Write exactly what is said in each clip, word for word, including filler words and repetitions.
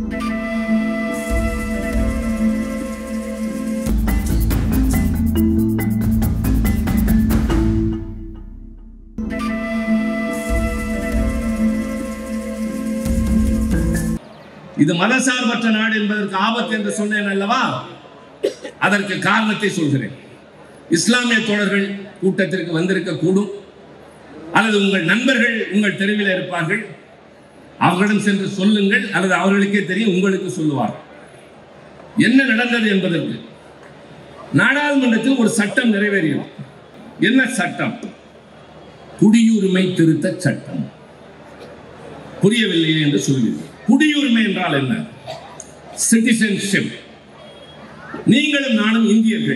இது மதசார்பற்ற நாடு என்பதற்கு ஆபத்து என்று சொன்னேன் அல்லவா? அதற்கு காரணத்தை சொல்கிறேன். இஸ்லாமிய தோழர்கள் கூட்டத்திற்கு வந்திருக்க கூடும், அல்லது உங்கள் நண்பர்கள் உங்கள் தெருவில் இருப்பார்கள். அவர்களிடம் சென்று சொல்லுங்கள், அல்லது அவர்களுக்கே தெரியும், உங்களுக்கு சொல்லுவார். என்ன நடந்தது என்பதற்கு நாடாளுமன்றத்தில் ஒரு சட்டம் நிறைவேறியது. என்ன சட்டம்? குடியுரிமை திருத்த சட்டம். புரியவில்லையே என்று சொல்வீர்கள். குடியுரிமை என்றால் என்ன? சிட்டிசன்ஷிப். நீங்களும் நானும் இந்தியர்கள்.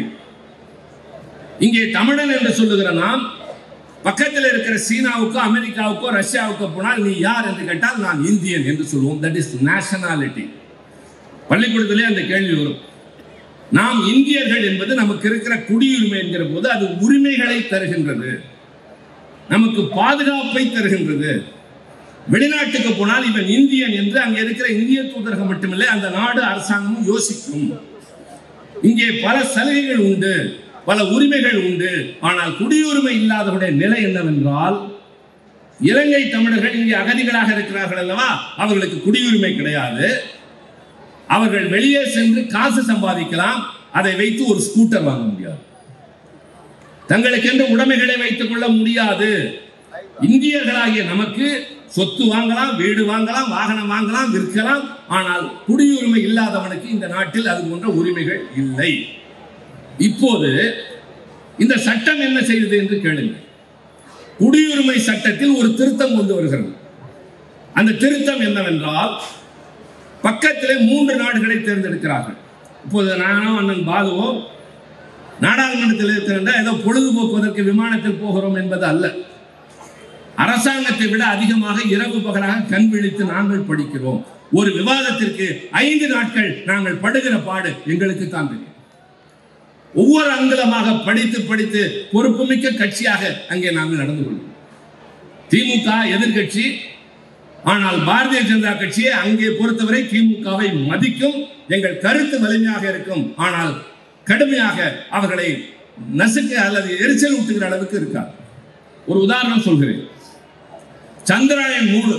இங்கே தமிழன் என்று சொல்லுகிற நாம் பக்கத்தில் இருக்கிற சீனாவுக்கோ அமெரிக்காவுக்கோ ரஷ்யாவுக்கோ போனால் நீ யார் என்று கேட்டால் நான் இந்தியன் என்று சொல்லுவோம். That is nationality. பள்ளிக்கூடத்திலே அந்த கேள்வி வரும். நாம் இந்தியர்கள் என்பது நமக்கு இருக்கிற குடியுரிமை என்கிற போது அது உரிமைகளை தருகின்றது, நமக்கு பாதுகாப்பை தருகின்றது. வெளிநாட்டுக்கு போனால் இவன் இந்தியன் என்று அங்கே இருக்கிற இந்திய தூதரகம் மட்டுமில்லை, அந்த நாடு அரசாங்கமும் யோசிக்கும். இங்கே பல சலுகைகள் உண்டு, பல உரிமைகள் உண்டு. ஆனால் குடியுரிமை இல்லாதவருடைய நிலை என்னவென்றால், இலங்கை தமிழர்கள் இங்கே அகதிகளாக இருக்கிறார்கள் அல்லவா, அவர்களுக்கு குடியுரிமை கிடையாது. அவர்கள் வெளியே சென்று காசு சம்பாதிக்கலாம், அதை வைத்து ஒரு ஸ்கூட்டர் வாங்க முடியாது, தங்களுக்கென்று உடைமைகளை வைத்துக் கொள்ள முடியாது. இந்தியர்களாகிய நமக்கு சொத்து வாங்கலாம், வீடு வாங்கலாம், வாகனம் வாங்கலாம், விற்கலாம். ஆனால் குடியுரிமை இல்லாதவனுக்கு இந்த நாட்டில் அது போன்ற உரிமைகள் இல்லை. இப்போது இந்த சட்டம் என்ன செய்தது என்று கேளுங்கள். குடியுரிமை சட்டத்தில் ஒரு திருத்தம் கொண்டு வருகிறது. அந்த திருத்தம் என்னவென்றால், பக்கத்திலே மூன்று நாடுகளை தேர்ந்தெடுக்கிறார்கள். இப்போது நானும் அண்ணன் பாலுவோ நாடாளுமன்றத்தில் இருக்கிற ஏதோ பொழுதுபோக்குவதற்கு விமானத்தில் போகிறோம் என்பது அல்ல. அரசாங்கத்தை விட அதிகமாக இரவு பகலாக கண் விழித்து நாங்கள் படிக்கிறோம். ஒரு விவாதத்திற்கு ஐந்து நாட்கள் நாங்கள் படுகிற பாடு எங்களுக்கு தான் தெரியும். ஒவ்வொரு அங்கலமாக படித்து படித்து பொறுப்புமிக்க கட்சியாக அங்கே நாங்கள் நடந்து கொள்வோம். திமுக எதிர்கட்சி, ஆனால் பாரதிய ஜனதா கட்சியை அங்கே பொறுத்தவரை திமுகவை மதிக்கும். எங்கள் கருத்து வலிமையாக இருக்கும், ஆனால் கடுமையாக அவர்களை நசுக்க அல்லது எரிச்சல் ஊட்டுகிற அளவுக்கு இருக்காது. ஒரு உதாரணம் சொல்கிறேன். சந்திராயன் மூணு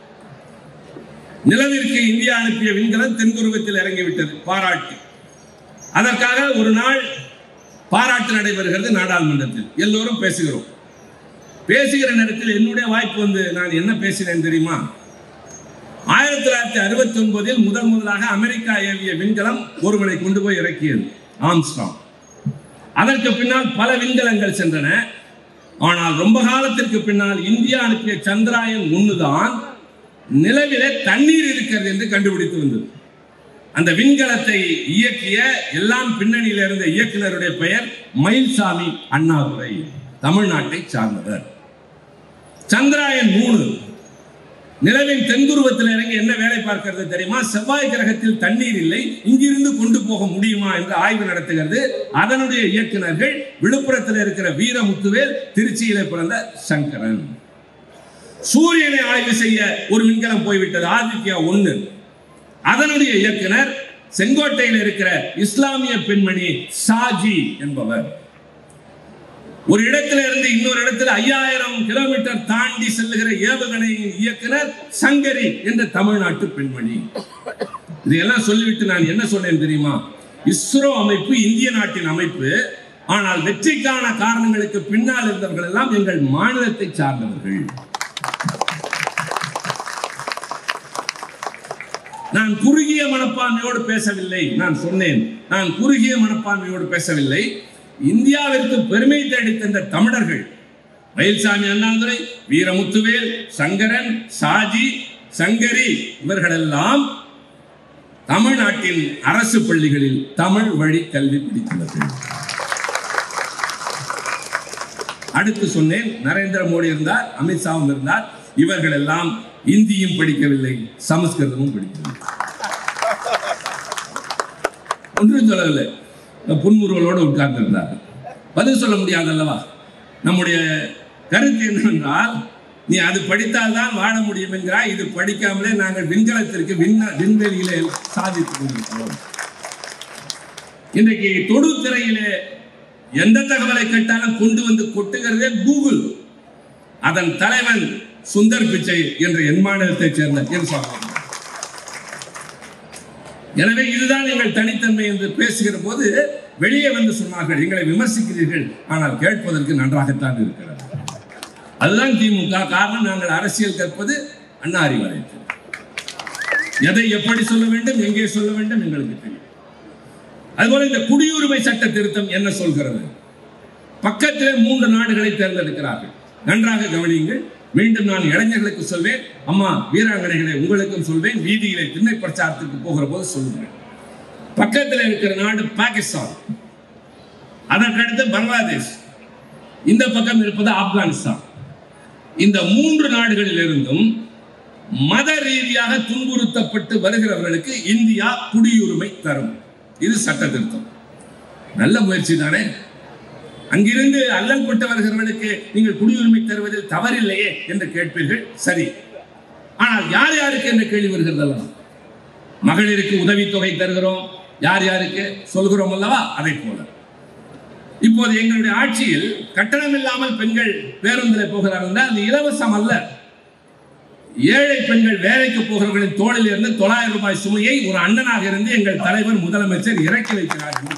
நிலவிற்கு இந்தியா அனுப்பிய விண்கலம் தென்துருவத்தில் இறங்கிவிட்டது, பாராட்டு. அதற்காக ஒரு நாள் பாராட்டு நடைபெறுகிறது நாடாளுமன்றத்தில். எல்லோரும் பேசுகிறோம். பேசுகிற நேரத்தில் என்னுடைய வாய்ப்பு வந்து நான் என்ன பேசினேன் தெரியுமா? ஆயிரத்தி தொள்ளாயிரத்தி அறுபத்தி ஒன்பதில் முதல் முதலாக அமெரிக்கா ஏவிய விண்கலம் ஒருவனை கொண்டு போய் இறக்கியது, ஆம்ஸ்ட்ராங். அதற்கு பின்னால் பல விண்கலங்கள் சென்றன. ஆனால் ரொம்ப காலத்திற்கு பின்னால் இந்தியா அனுப்பிய சந்திராயன் ஒன்று தான் நிலவிலே தண்ணீர் இருக்கிறது என்று கண்டுபிடித்து வந்தது. அந்த விண்கலத்தை இயக்கிய எல்லாம் பின்னணியில் இருந்த இயக்குநருடைய பெயர் மயில்சாமி அண்ணாதுரை, தமிழ்நாட்டை சார்ந்தவர். சந்திராயன் மூணு நிலவின் தென்துருவத்தில் இறங்கி என்ன வேலை பார்க்கிறது தெரியுமா? செவ்வாய் கிரகத்தில் தண்ணீர் இல்லை, இங்கிருந்து கொண்டு போக முடியுமா என்று ஆய்வு நடத்துகிறது. அதனுடைய இயக்குநர்கள் விழுப்புரத்தில் இருக்கிற வீரமுத்துவேல், திருச்சியிலே பிறந்த சங்கரன். சூரியனை ஆய்வு செய்ய ஒரு விண்கலம் போய்விட்டது, ஆதித்யா ஒன்று. அதனுடைய இயக்குனர் செங்கோட்டையில் இருக்கிற இஸ்லாமிய பெண்மணி ஷாஜி என்பவர். ஒரு இடத்துல இருந்து இன்னொரு இடத்துல ஐயாயிரம் கிலோமீட்டர் தாண்டி செல்லுகிற ஏவுகணையின் இயக்குனர் சங்கரி என்ற தமிழ்நாட்டு பெண்மணி. இதையெல்லாம் சொல்லிவிட்டு நான் என்ன சொன்னேன் தெரியுமா? இஸ்ரோ அமைப்பு இந்திய நாட்டின் அமைப்பு, ஆனால் வெற்றிக்கான காரணங்களுக்கு பின்னால் இருந்தவர்கள் எல்லாம் எங்கள் மாநிலத்தை சார்ந்தவர்கள். நான் குறுகிய மனப்பான்மையோடு பேசவில்லை. நான் சொன்னேன், நான் குறுகிய மனப்பான்மையோடு பேசவில்லை. இந்தியாவிற்கு பெருமை தேடி தந்த தமிழர்கள் மயில்சாமி அண்ணாதுரை, வீரமுத்துவேல், சங்கரன், ஷாஜி, சங்கரி இவர்களெல்லாம் தமிழ்நாட்டின் அரசு பள்ளிகளில் தமிழ் வழி கல்வி படித்தவர்கள். அடுத்து சொன்னேன், நரேந்திர மோடி இருந்தார், அமித்ஷாவும் இருந்தார். இவர்கள் எல்லாம் இந்தியும் படிக்கவில்லை, சமஸ்கிருதமும் படிக்கவில்லை. ஒன்றும் சொல்லவில்லை, புன்முறுவலோடு உட்கார்ந்திருந்தார்கள். பதில் சொல்ல முடியாது அல்லவா? நம்முடைய கருத்து என்னவென்றால், நீ அது படித்தால் தான் வாழ முடியும் என்கிறாய். இது படிக்காமலே நாங்கள் விண்கலத்திற்கு விண்ண விண்வெளியிலே சாதித்துக் கொண்டிருக்கிறோம். இன்றைக்கு தொடுதிரையிலே எந்த தகவலை கேட்டாலும் கொண்டு வந்து கொட்டுகிறதே கூகுள். அதன் தலைவன் சுந்தர் பிச்சை என்ற என் மாநிலத்தைச் சேர்ந்த என் சகோதரர். எனவே இதுதான் எங்கள் தனித்தன்மை என்று பேசுகிற போது வெளியே வந்து சொன்னார்கள், எங்களை விமர்சிக்கிறீர்கள், ஆனால் கேட்பதற்கு நன்றாகத்தான் இருக்கிறது. அதுதான் திமுக. காரணம், நாங்கள் அரசியல் கற்பது அண்ணா அறிவாலயத்தில். எதை எப்படி சொல்ல வேண்டும், எங்கே சொல்ல வேண்டும் எங்களுக்கு தெரியும். அதுபோல இந்த குடியுரிமை சட்ட திருத்தம் என்ன சொல்கிறது? பக்கத்திலே மூன்று நாடுகளை தேர்ந்தெடுக்கிறார்கள். நன்றாக கவனியுங்கள். மீண்டும் நான் இளைஞர்களுக்கு சொல்வேன், அம்மா வீராங்கனைகளை உங்களுக்கும் சொல்வேன், வீதியிலே திண்ணை பிரச்சாரத்துக்கு போகிற போது சொல்லுங்கள். பக்கத்தில் இருக்கிற நாடு பாகிஸ்தான், அதற்கடுத்து பங்களாதேஷ், இந்த பக்கம் இருப்பது ஆப்கானிஸ்தான். இந்த மூன்று நாடுகளில் இருந்தும் மத ரீதியாக துன்புறுத்தப்பட்டு வருகிறவர்களுக்கு இந்தியா குடியுரிமை தரும். இது சட்ட திருத்தம். நல்ல முயற்சி தானே? அங்கிருந்து அல்லல் பட்டு வருகிறவர்களுக்கு நீங்கள் குடியுரிமை தருவதில் தவறில்லையே என்று கேட்பீர்கள். சரி, ஆனால் யார் யாருக்கு என்ற கேள்வி வருகிறது. மகளிருக்கு உதவித்தொகை தருகிறோம், யார் யாருக்கு சொல்கிறோம் அல்லவா? அதை போல இப்போது எங்களுடைய ஆட்சியில் கட்டணம் இல்லாமல் பெண்கள் பேருந்தில் போகிறார்கள். அது இலவசம் அல்ல. ஏழை பெண்கள் வேலைக்கு போகிறவர்களின் தோளில் இருந்து தொள்ளாயிரம் ரூபாய் சுமையை ஒரு அண்ணனாக இருந்து எங்கள் தலைவர் முதலமைச்சர் இறக்கி வைக்கிறார்கள்.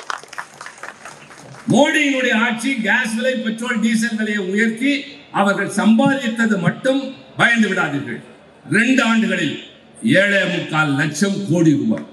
மோடியினுடைய ஆட்சி கேஸ் விலை, பெட்ரோல், டீசல் விலையை உயர்த்தி அவர்கள் சம்பாதித்தது மட்டும் பயந்து விடாதீர்கள். இரண்டு ஆண்டுகளில் ஏழே முக்கால் லட்சம் கோடி ரூபாய்.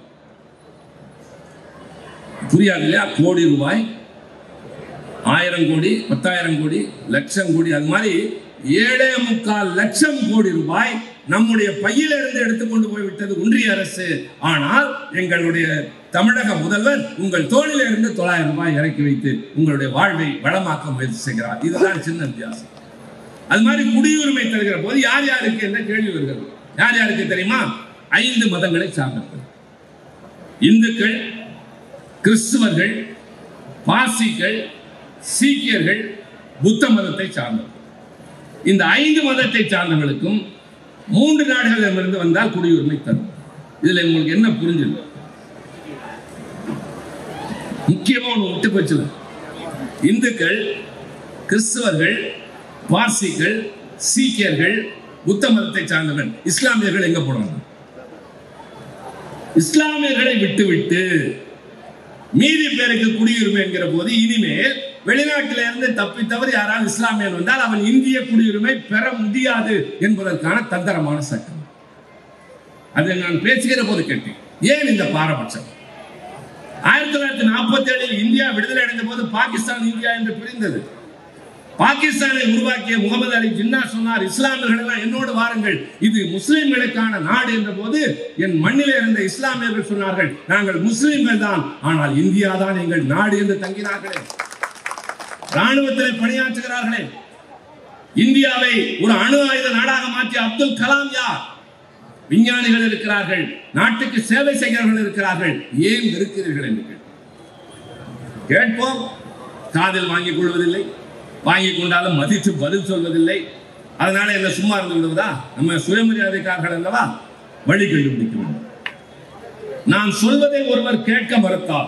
புரியாது இல்லையா? கோடி ரூபாய், ஆயிரம் கோடி, பத்தாயிரம் கோடி, லட்சம் கோடி, அது மாதிரி ஏழே முக்கால் லட்சம் கோடி ரூபாய் நம்முடைய பையிலிருந்து எடுத்துக்கொண்டு போய்விட்டது ஒன்றிய அரசு. ஆனால் எங்களுடைய தமிழக முதல்வர் உங்கள் தோளில் இருந்து தொள்ளாயிரம் ரூபாய் இறக்கி வைத்து உங்களுடைய வாழ்வை வளமாக்க முயற்சி செய்கிறார். இதுதான் சின்ன வித்தியாசம். அது மாதிரி குடியுரிமை தருகிற போது யார் யாருக்கு என்ற கேள்வி வருகிறது. யார் யாருக்கு தெரியுமா? ஐந்து மதங்களை சார்ந்தவர்கள். இந்துக்கள், கிறிஸ்துவர்கள், பார்சிகள், சீக்கியர்கள், புத்த மதத்தை சார்ந்தவர்கள். இந்த ஐந்து மதத்தை சார்ந்தவர்களுக்கும் மூன்று நாடுகளிலிருந்து வந்தால் குடியுரிமை தரும். இதுல உங்களுக்கு என்ன புரிஞ்சது? முக்கியமா ஒன்று விட்டு போச்சு. இந்துக்கள், கிறிஸ்தவர்கள், பார்சிகள், சீக்கியர்கள், புத்த மதத்தை சார்ந்தவர்கள். இஸ்லாமியர்கள் எங்க போனாங்க? இஸ்லாமியர்களை விட்டுவிட்டு மீதி பேருக்கு குடியுரிமை என்கிற போது இனிமேல் வெளிநாட்டில இருந்து தப்பி தவறி யாரால் இஸ்லாமியன் வந்தால் அவன் இந்திய குடியுரிமை பெற முடியாது என்பதற்கான தந்திரமான சட்டம். அதை நான் பேசுகிற போது கேட்டேன், ஏன் இந்த பாரபட்சம்? ஆயிரத்தி தொள்ளாயிரத்தி நாற்பத்தி ஏழில் இந்தியா விடுதலை அடைந்த போது பாகிஸ்தான் இந்தியா என்று பிரிந்தது. பாகிஸ்தானை உருவாக்கிய முகமது அலி ஜின்னா சொன்னார், இஸ்லாமியர்கள் எல்லாம் என்னோடு வாருங்கள், இது முஸ்லிம்களுக்கான நாடு என்ற போது என் மண்ணிலே இருந்த இஸ்லாமியர்கள் சொன்னார்கள், நாங்கள் முஸ்லிம்கள் தான், ஆனால் இந்தியா தான் எங்கள் நாடு என்று தங்கினார்களே. ராணுவத்தில் பணியாற்றுகிறார்களே. இந்தியாவை ஒரு அணு ஆயுத நாடாக மாற்றிய அப்துல் கலாம் யார்? விஞ்ஞானிகள் இருக்கிறார்கள், நாட்டுக்கு சேவை செய்கிறவர்கள் இருக்கிறார்கள். ஏன் இருக்கிறீர்கள் என்று கேட்போம். காதில் வாங்கிக் கொள்வதில்லை, வாங்கிக் கொண்டாலும் மதித்து பதில் சொல்வதில்லை. அதனால என்ன சும்மா இருந்து விடுவதா? நம்ம சுயமரியாதைக்காரர்கள் அல்லவா? வழி கண்டுபிடிக்க வேண்டும். நான் சொல்வதை ஒருவர் கேட்க மறுத்தார்,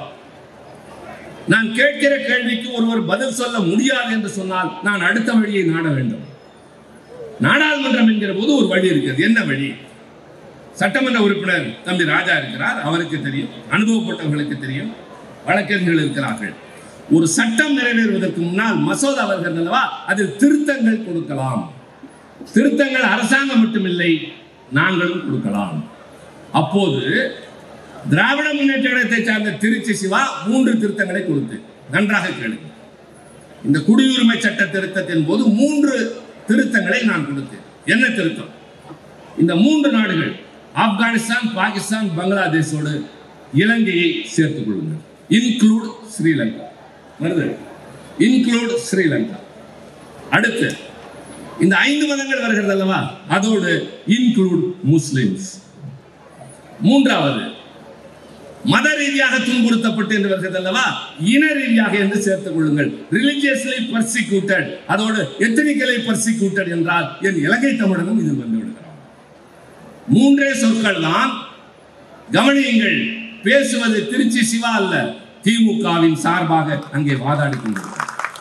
நான் கேட்கிற கேள்விக்கு ஒருவர் பதில் சொல்ல முடியாது என்று சொன்னால் நான் அடுத்த வழியை நாட வேண்டும். நாடாளுமன்றம் என்கிற போது ஒரு வழி இருக்கிறது. என்ன வழி? சட்டமன்ற உறுப்பினர் தம்பி ராஜா இருக்கிறார், அவருக்கு தெரியும், அனுபவப்பட்டவர்களுக்கு தெரியும், வழக்கறிஞர்கள் இருக்கிறார்கள். ஒரு சட்டம் நிறைவேறுவதற்கு முன்னால் மசோதா வருகிறது அல்லவா, அதில் திருத்தங்கள் கொடுக்கலாம். திருத்தங்கள் அரசாங்கம் மட்டுமில்லை, நாங்களும் கொடுக்கலாம். அப்போது திராவிட முன்னேற்ற கழகத்தை சார்ந்த திருச்சி சிவா மூன்று திருத்தங்களை கொடுத்து, நன்றாக கேளுங்க, இந்த குடியுரிமை சட்ட திருத்தத்தின் போது மூன்று திருத்தங்களை நான் கொடுத்தேன். என்ன திருத்தம்? இந்த மூன்று நாடுகள் ஆப்கானிஸ்தான், பாகிஸ்தான், பங்களாதேஷோடு இலங்கையை சேர்த்துக் கொள்ளுங்கள். இன்க்ளூட் ஸ்ரீலங்கா. வருது, இன்க்ளூட் ஸ்ரீலங்கா. அடுத்து இந்த ஐந்து மதங்கள் வருகிறது அல்லவா, அதோடு இன்க்ளூட் முஸ்லிம்ஸ். மூன்றாவது மத ரீதியாக துன்புறுத்தப்பட்டு என்று வருகிறது அல்லவா, இன ரீதியாக என்று சேர்த்துக் கொள்ளுங்கள். ரிலிஜியஸ்லி பர்சிக்யூட்டட், அதோடு எத்தனிக்கலி பர்சிக்யூட்டட் என்றால் என் இலங்கை தமிழனும் இதில் வந்து விடுகிறார். மூன்றே சொற்கள் தான். கவனியுங்கள், பேசுவது திருச்சி சிவா அல்ல, திமுகவின் சார்பாக அங்கே வாதாடி கொண்டிருக்கிறார்.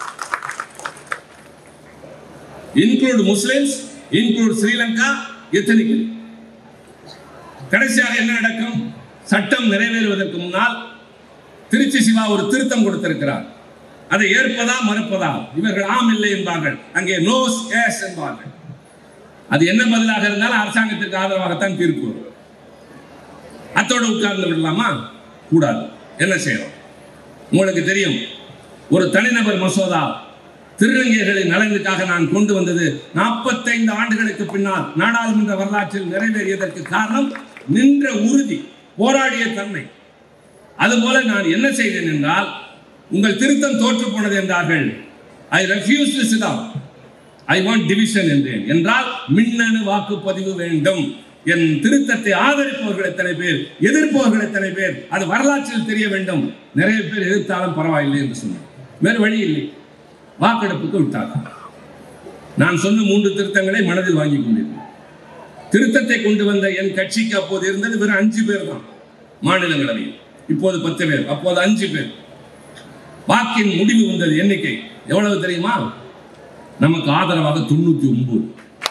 Include Muslims, include Sri Lanka, ethnically. கடைசியாக என்ன நடக்கும்? சட்டம் நிறைவேறுவதற்கு முன்னால் திருச்சி சிவா ஒரு திருத்தம் கொடுத்திருக்கிறார். அதை ஏற்பதா மறுப்பதா? இவர்கள் ஆம் இல்லை என்பார்கள், அங்கே நோஸ் எஸ் என்பார்கள். அது என்ன பதிலாக இருந்தாலும் அரசாங்கத்திற்கு ஆதரவாகத்தான் தீர்ப்பு வரும். அத்தோடு உட்கார்ந்து விடலாமா? கூடாது. என்ன செய்யறோம்? உங்களுக்கு தெரியும், ஒரு தனிநபர் மசோதா திருநங்கைகளின் நலனுக்காக நான் கொண்டு வந்தது நாற்பத்தைந்து ஆண்டுகளுக்கு பின்னால் நாடாளுமன்ற வரலாற்றில் நிறைவேறியதற்கு காரணம் நின்ற உறுதி, போராடிய தன்மை. அதுபோல நான் என்ன செய்தேன் என்றால், உங்கள் திருத்தம் தோற்று போனது என்றார்கள். I refuse to sit down, I want division என்றேன். என்றால் மின்னணு வாக்குப்பதிவு வேண்டும். என் திருத்தத்தை ஆதரிப்பவர்கள் எத்தனை பேர், எதிர்ப்பவர்கள் எத்தனை பேர், அது வரலாற்றில் தெரிய வேண்டும். நிறைய பேர் எதிர்த்தாலும் பரவாயில்லை என்று சொன்னார். வேறு வழி இல்லை, வாக்கெடுப்புக்கு விட்டார்கள். நான் சொன்ன மூன்று திருத்தங்களை மனதில் வாங்கிக் கொண்டிருக்கிறேன். திருத்தத்தை கொண்டு வந்த என் கட்சிக்கு அப்போது இருந்தது வெறும் அஞ்சு பேர் தான் மாநிலங்களவையில். இப்போது பத்து பேர், அப்போது அஞ்சு பேர். வாக்கின் முடிவு வந்தது எண்ணிக்கை எவ்வளவு தெரியுமா? நமக்கு ஆதரவாக தொண்ணூத்தி ஒன்பது,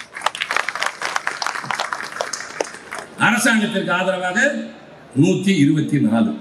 அரசாங்கத்திற்கு ஆதரவாக நூத்தி இருபத்தி நாலு.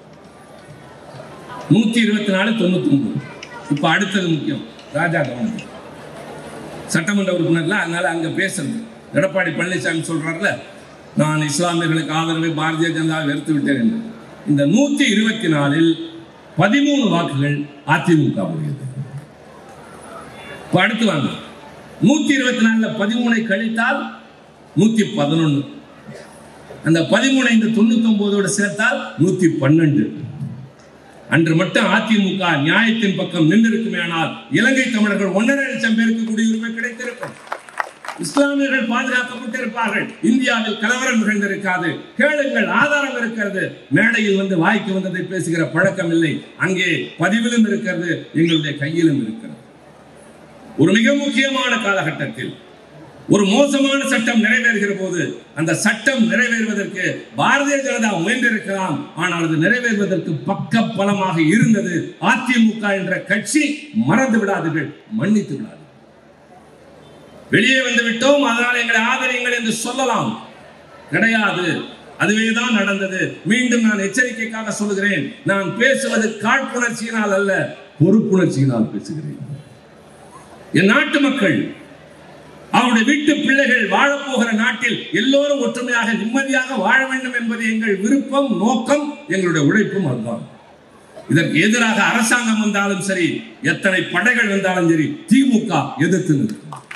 நூத்தி இருபத்தி நாலு தொண்ணூத்தி ஒன்பது. இப்ப அடுத்தது முக்கியம், ராஜா கவனம். சட்டமன்ற உறுப்பினர்ல, அதனால அங்க பேசுறது. எடப்பாடி பழனிசாமி சொல்றாருல, நான் இஸ்லாமியர்களுக்கு ஆதரவை பாரதிய ஜனதாவை வெறுத்து விட்டேன் என்று. இந்த நூத்தி இருபத்தி நாலில் பதிமூணு வாக்குகள் அதிமுக உடையது. அடுத்து வாங்க, நூத்தி இருபத்தி நாலுல பதிமூணை கழித்தால் நூத்தி பதினொன்னு. அந்த பதிமூணு இந்த தொண்ணூத்தி ஒன்பதோடு சேர்த்தால் நூத்தி பன்னெண்டு. அன்று மட்டும் அதிமுக நியாயத்தின் பக்கம் நின்றிருக்குமே ஆனால் இலங்கை தமிழர்கள் ஒன்றரை லட்சம் பேருக்கு குடியுரிமை கிடைத்திருக்கும். இஸ்லாமியர்கள் பாதுகாக்கப்பட்டிருப்பார்கள். இந்தியாவில் கலவரம் நிகழ்ந்திருக்காது. கேளுங்கள், ஆதாரம் இருக்கிறது. மேடையில் வந்து வாய்க்கு வந்ததை பேசுகிற பழக்கம் இல்லை. அங்கே பதிவிலும் இருக்கிறது, எங்களுடைய கையிலும் இருக்கிறது. ஒரு மிக முக்கியமான காலகட்டத்தில் ஒரு மோசமான சட்டம் நிறைவேறுகிற போது, அந்த சட்டம் நிறைவேறுவதற்கு பாரதிய ஜனதா முயன்றிருக்கலாம். ஆனால் அது நிறைவேறுவதற்கு பக்க பலமாக இருந்தது அதிமுக என்ற கட்சி. மறந்து விடாதீர்கள், மன்னித்து விடாதீர்கள். வெளியே வந்து விட்டோம், அதனால் எங்களை ஆதரியுங்கள் என்று சொல்லலாம், கிடையாது. அதுவேதான் நடந்தது. மீண்டும் நான் எச்சரிக்கைக்காக சொல்லுகிறேன், நான் பேசுவது காழ்ப்புணர்ச்சியினால் அல்ல, பொறுப்புணர்ச்சியினால் பேசுகிறேன். என் நாட்டு மக்கள், அவருடைய வீட்டு பிள்ளைகள் வாழப்போகிற நாட்டில் எல்லோரும் ஒற்றுமையாக நிம்மதியாக வாழ வேண்டும் என்பது எங்கள் விருப்பம், நோக்கம், எங்களுடைய உழைப்பும் அதுதான். இதற்கு எதிராக அரசாங்கம் வந்தாலும் சரி, எத்தனை படைகள் வந்தாலும் சரி, திமுக எதிர்த்து நிற்கும்.